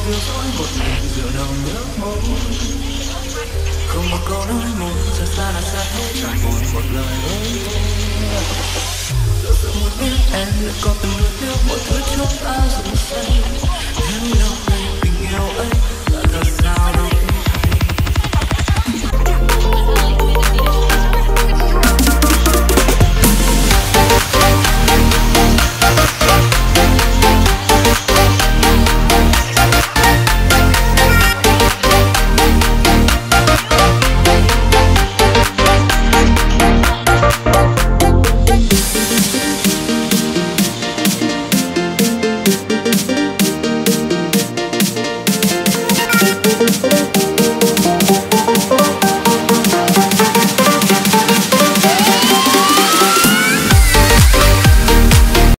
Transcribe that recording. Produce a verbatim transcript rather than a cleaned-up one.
yêu dõi một mình dựa nồng nước môi. Không một câu nói một, giờ xa là xa hết, chẳng buồn một lời ơi. Giờ sự muốn biết em liệu có từng nuối tiếc mọi thứ chúng ta dùng